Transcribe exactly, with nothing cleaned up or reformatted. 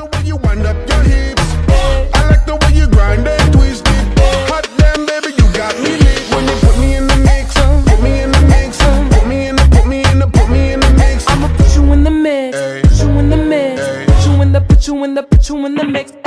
the way you wind up your hips. I like the way you grind and twist it. Hot damn, baby, you got me lit. When you put me in the mix, put me in the mix, put me in the, put me in the, put me in the mix. I'ma put you in the mix, put you in the mix, put you in the, put you in the, put you in the mix.